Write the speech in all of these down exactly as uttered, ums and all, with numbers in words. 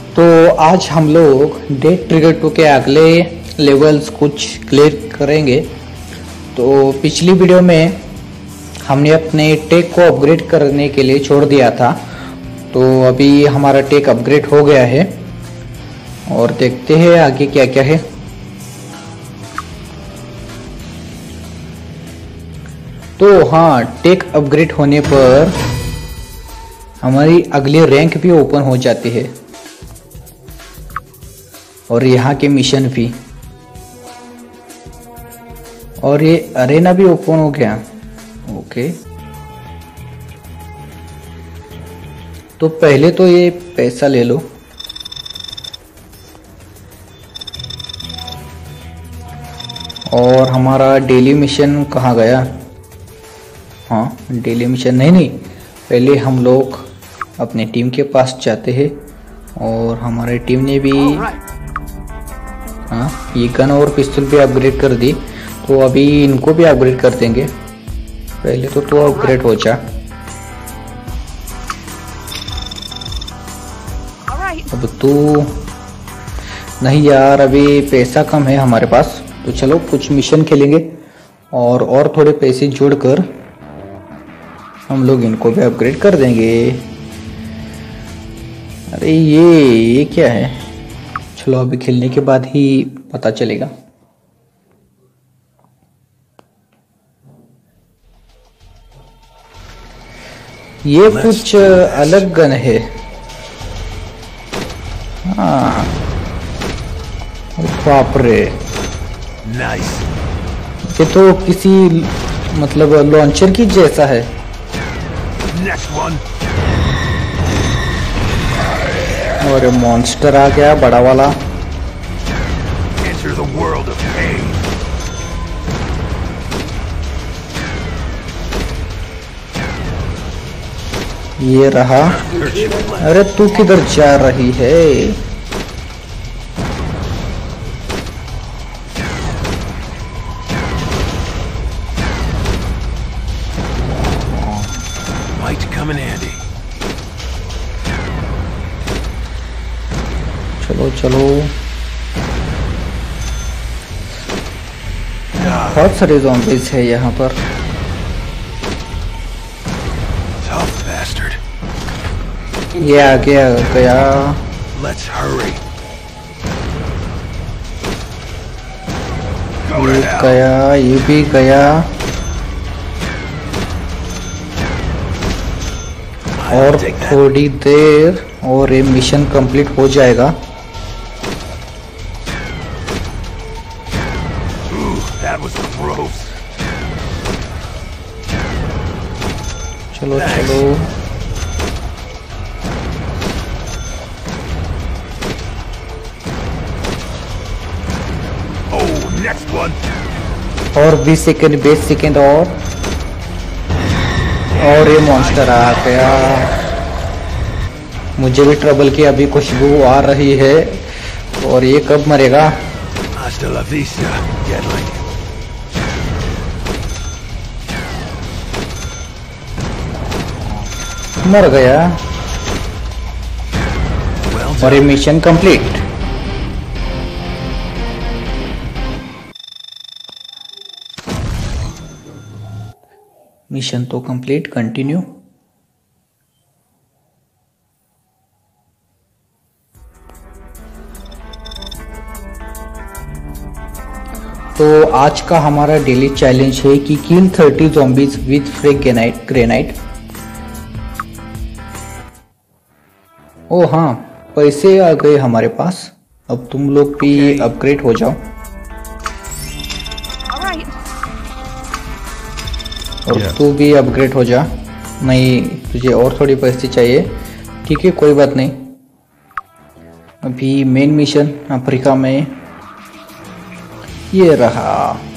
तो आज हम लोग डेथ ट्रिगर टू के अगले लेवल्स कुछ क्लियर करेंगे। तो पिछली वीडियो में हमने अपने टेक को अपग्रेड करने के लिए छोड़ दिया था, तो अभी हमारा टेक अपग्रेड हो गया है और देखते हैं आगे क्या क्या है। तो हाँ, टेक अपग्रेड होने पर हमारी अगली रैंक भी ओपन हो जाती है और यहाँ के मिशन भी, और ये अरेना भी ओपन हो गया। ओके, तो पहले तो ये पैसा ले लो। और हमारा डेली मिशन कहाँ गया? हाँ, डेली मिशन नहीं नहीं पहले हम लोग अपने टीम के पास जाते हैं और हमारे टीम ने भी हाँ ये गन और पिस्तौल भी अपग्रेड कर दी, तो अभी इनको भी अपग्रेड कर देंगे। पहले तो तू अपग्रेड हो जा। अब तू नहीं यार, अभी पैसा कम है हमारे पास, तो चलो कुछ मिशन खेलेंगे और और थोड़े पैसे जोड़कर हम लोग इनको भी अपग्रेड कर देंगे। अरे ये ये क्या है? चलो अभी खेलने के बाद ही पता चलेगा। ये कुछ अलग गन है। हाँ, बाप रे, ये तो किसी मतलब लॉन्चर की जैसा है। और मॉन्स्टर आ गया बड़ा वाला। ये रहा। अरे तू किधर जा रही है? चलो चलो, बहुत सारे ज़ॉम्बीज़ है यहाँ पर। ये आगे आ गया। ये गया, ये भी गया। और थोड़ी देर और ये मिशन कंप्लीट हो जाएगा। चलो चलो, और बीस सेकेंड बीस सेकेंड और और ये मॉन्स्टर आ गया। मुझे भी ट्रबल की अभी खुशबू आ रही है। और ये कब मरेगा? मर गया। और ये मिशन कंप्लीट। मिशन तो कंप्लीट, कंटिन्यू। तो आज का हमारा डेली चैलेंज है कि kill thirty zombies with frag grenade grenade oh हाँ, पैसे आ गए हमारे पास। अब तुम लोग भी अपग्रेड हो जाओ और तू भी अपग्रेड हो जा। नहीं, तुझे और थोड़ी पैसे चाहिए, ठीक है, कोई बात नहीं। अभी मेन मिशन अफ्रीका में ये रहा।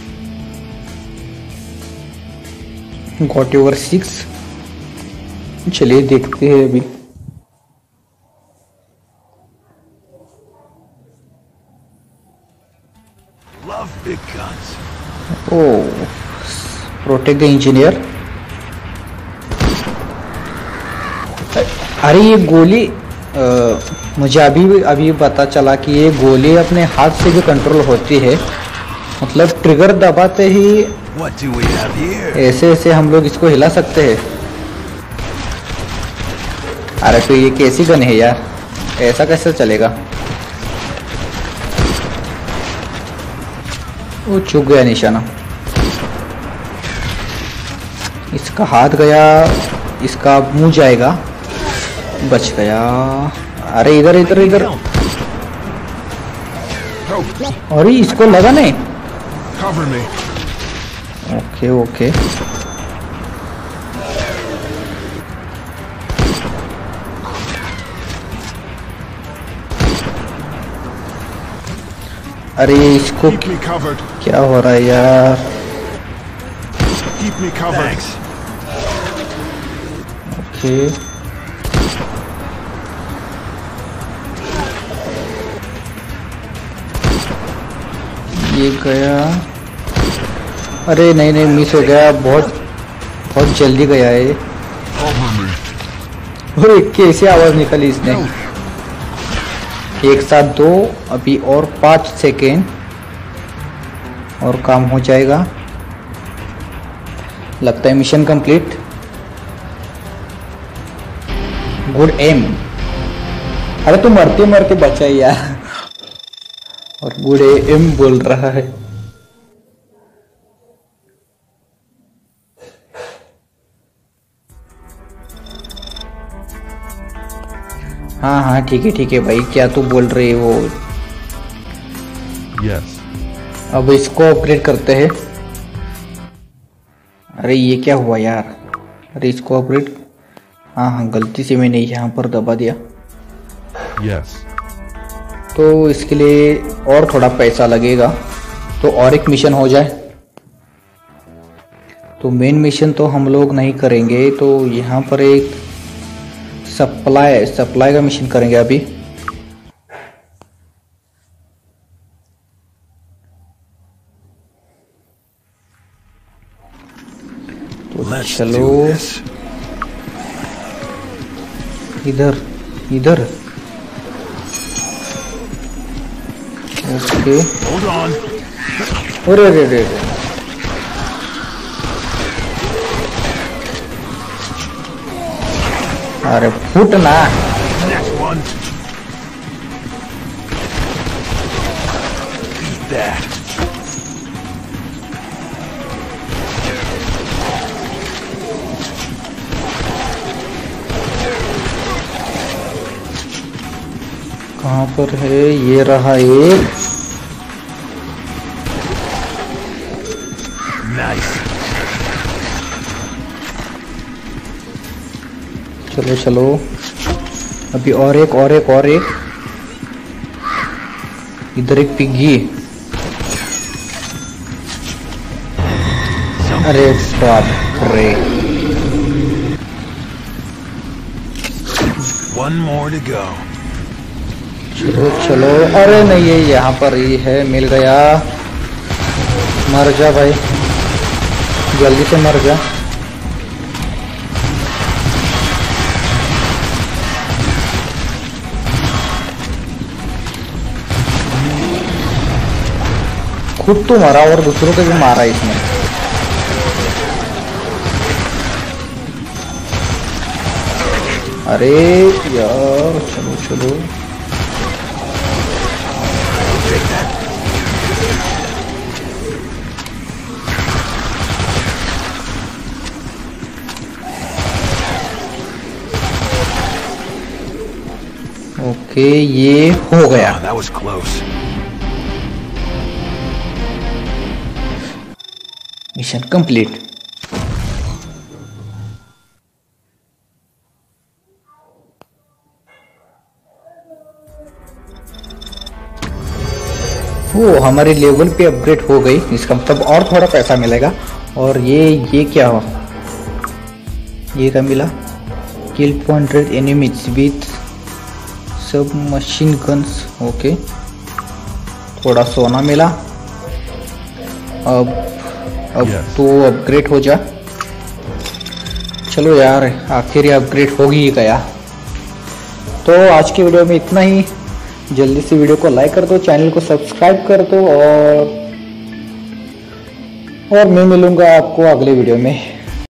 Got over six. चलिए देखते हैं अभी। Oh, protect the engineer. अरे ये गोली आ, मुझे अभी अभी पता चला कि ये गोली अपने हाथ से भी कंट्रोल होती है, मतलब ट्रिगर दबाते ही ऐसे ऐसे हम लोग इसको हिला सकते हैं। अरे तो ये कैसी गन है यार, ऐसा कैसे चलेगा? वो चूक गया निशाना, इसका हाथ गया, इसका मुंह जाएगा, बच गया। अरे इधर इधर इधर, अरे इसको लगा नहीं। ओके ओके, अरे इसको क्या हो रहा है यार? ओके ये गया, अरे नहीं नहीं मिस हो गया, बहुत बहुत जल्दी गया है। अरे कैसे आवाज निकली इसने? एक साथ दो, अभी और पाँच सेकेंड और काम हो जाएगा। लगता है मिशन कंप्लीट। Good M. अरे तू मरते मरते बचा यार, और गुड एम बोल रहा है। हाँ हाँ ठीक है ठीक है भाई, क्या तू बोल रही है वो? yes. अब इसको अपग्रेड करते हैं। अरे ये क्या हुआ यार? अरे इसको अपग्रेड, हाँ हाँ गलती से मैंने यहाँ पर दबा दिया। yes. तो इसके लिए और थोड़ा पैसा लगेगा, तो और एक मिशन हो जाए। तो मेन मिशन तो हम लोग नहीं करेंगे, तो यहाँ पर एक सप्लाई सप्लाई का मिशन करेंगे अभी। तो चलो इधर इधर, ओके। अरे अरे अरे अरे फुट ना। कहाँ पर है? ये रहा एक। nice. चलो चलो, अभी और एक और एक और एक, इधर एक पिग्गी। अरे बाप रे, one more to go. चलो चलो, अरे नहीं ये यहाँ पर ही है, मिल गया। मर जा भाई, जल्दी से मर जा। खुद तो मारा और दूसरों को भी मारा इसने। अरे यार चलो चलो, ओके ये हो गया। Oh, that was close. Mission complete. वो हमारे लेवल पे अपग्रेड हो गई, इसका मतलब और थोड़ा पैसा मिलेगा। और ये ये क्या हो, ये क्या मिला? Kill two hundred enemies with sub machine guns, okay. थोड़ा सोना मिला। अब अब yes. तो अपग्रेड हो जा। चलो यार, आखिर ये अपग्रेड हो ही गया। तो आज की वीडियो में इतना ही। जल्दी से वीडियो को लाइक कर दो, चैनल को सब्सक्राइब कर दो और और मैं मिलूंगा आपको अगले वीडियो में।